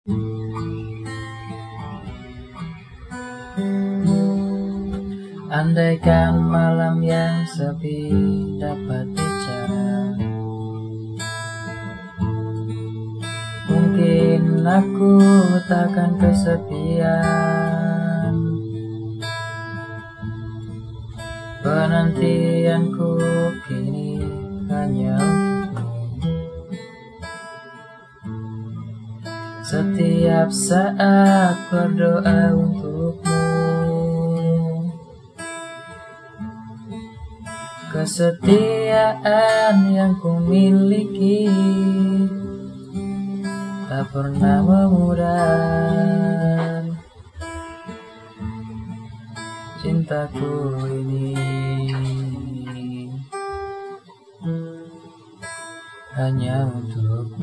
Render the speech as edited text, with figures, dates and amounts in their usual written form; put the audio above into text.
Andaikan malam yang sepi dapat bicara, mungkin aku takkan kesepian. Penantianku kini hanya untukmu. Setiap saat berdoa untukmu. Kesetiaan yang ku miliki tak pernah memudar. Cintaku ini hanya untukmu.